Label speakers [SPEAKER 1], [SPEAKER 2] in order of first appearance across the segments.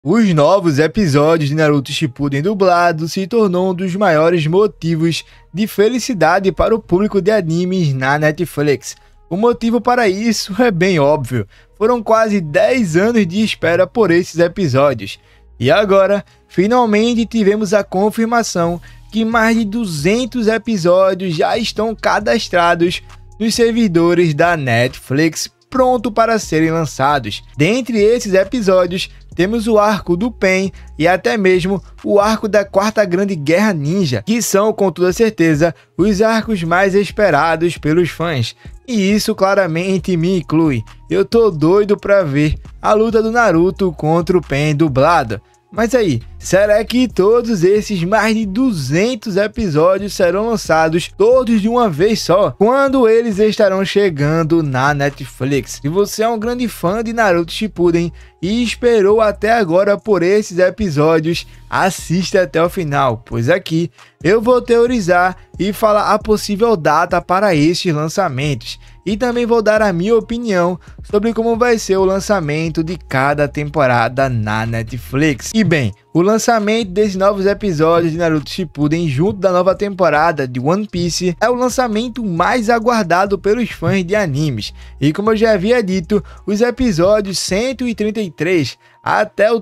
[SPEAKER 1] Os novos episódios de Naruto Shippuden dublado se tornou um dos maiores motivos de felicidade para o público de animes na Netflix. O motivo para isso é bem óbvio, foram quase 10 anos de espera por esses episódios. E agora, finalmente tivemos a confirmação que mais de 200 episódios já estão cadastrados nos servidores da Netflix, pronto para serem lançados. Dentre esses episódios, temos o arco do Pain e até mesmo o arco da Quarta Grande Guerra Ninja, que são, com toda certeza, os arcos mais esperados pelos fãs. E isso claramente me inclui. Eu tô doido pra ver a luta do Naruto contra o Pain dublado. Mas aí, será que todos esses mais de 200 episódios serão lançados todos de uma vez só? Quando eles estarão chegando na Netflix? Se você é um grande fã de Naruto Shippuden e esperou até agora por esses episódios, assista até o final, pois aqui eu vou teorizar e falar a possível data para estes lançamentos. E também vou dar a minha opinião sobre como vai ser o lançamento de cada temporada na Netflix. E bem, o lançamento desses novos episódios de Naruto Shippuden junto da nova temporada de One Piece é o lançamento mais aguardado pelos fãs de animes. E como eu já havia dito, os episódios 133 até o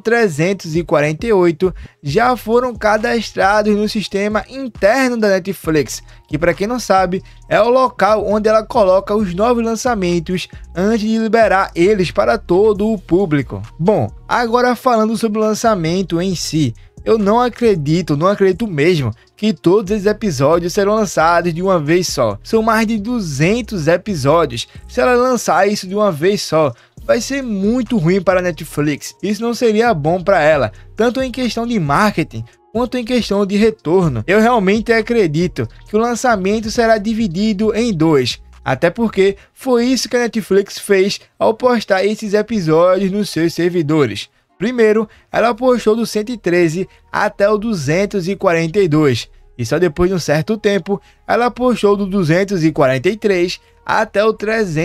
[SPEAKER 1] 348 já foram cadastrados no sistema interno da Netflix, que, para quem não sabe, é o local onde ela coloca os novos lançamentos antes de liberar eles para todo o público. Bom, agora falando sobre o lançamento em si, eu não acredito mesmo que todos esses episódios serão lançados de uma vez só. São mais de 200 episódios. Se ela lançar isso de uma vez só, vai ser muito ruim para a Netflix. Isso não seria bom para ela, tanto em questão de marketing quanto em questão de retorno. Eu realmente acredito que o lançamento será dividido em dois. Até porque foi isso que a Netflix fez ao postar esses episódios nos seus servidores. Primeiro, ela postou do 113 até o 242. E só depois de um certo tempo, ela postou do 243 até o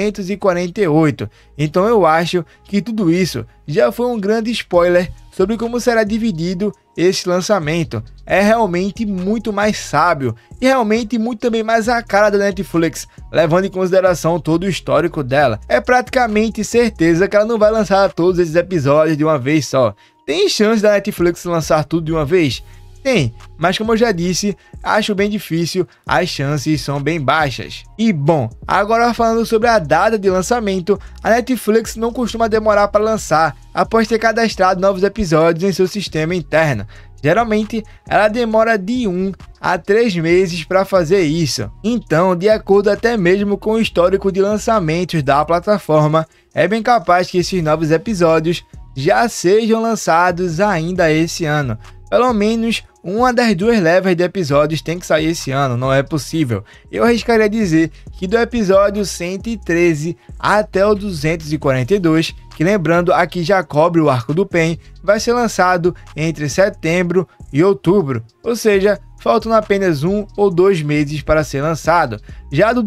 [SPEAKER 1] 348. Então eu acho que tudo isso já foi um grande spoiler sobre como será dividido esse lançamento. É realmente muito mais sábio e realmente muito também mais a cara da Netflix, levando em consideração todo o histórico dela. É praticamente certeza que ela não vai lançar todos esses episódios de uma vez só. Tem chance da Netflix lançar tudo de uma vez? Tem, mas como eu já disse, acho bem difícil, as chances são bem baixas. E bom, agora falando sobre a data de lançamento, a Netflix não costuma demorar para lançar após ter cadastrado novos episódios em seu sistema interno. Geralmente, ela demora de 1 a 3 meses para fazer isso. Então, de acordo até mesmo com o histórico de lançamentos da plataforma, é bem capaz que esses novos episódios já sejam lançados ainda esse ano. Pelo menos uma das duas levas de episódios tem que sair esse ano, não é possível. Eu arriscaria dizer que do episódio 113 até o 242, que lembrando aqui já cobre o arco do Pain, vai ser lançado entre setembro e outubro, ou seja, faltam apenas 1 ou 2 meses para ser lançado. Já do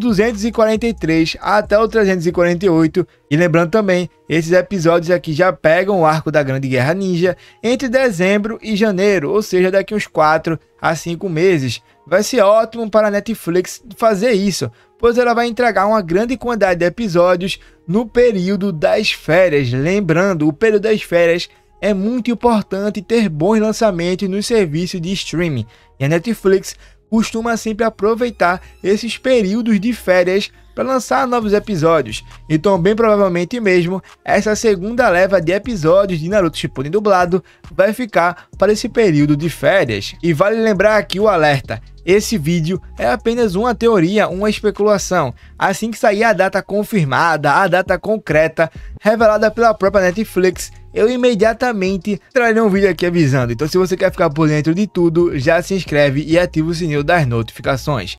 [SPEAKER 1] 243 até o 348, e lembrando também, esses episódios aqui já pegam o arco da Grande Guerra Ninja entre dezembro e janeiro, ou seja, daqui uns 4 a 5 meses. Vai ser ótimo para a Netflix fazer isso, pois ela vai entregar uma grande quantidade de episódios no período das férias. Lembrando, o período das férias é muito importante ter bons lançamentos nos serviços de streaming. E a Netflix costuma sempre aproveitar esses períodos de férias para lançar novos episódios. Então, bem provavelmente mesmo, essa segunda leva de episódios de Naruto Shippuden dublado vai ficar para esse período de férias. E vale lembrar aqui o alerta. Esse vídeo é apenas uma teoria, uma especulação. Assim que sair a data confirmada, a data concreta, revelada pela própria Netflix, eu imediatamente trarei um vídeo aqui avisando. Então, se você quer ficar por dentro de tudo, já se inscreve e ativa o sininho das notificações.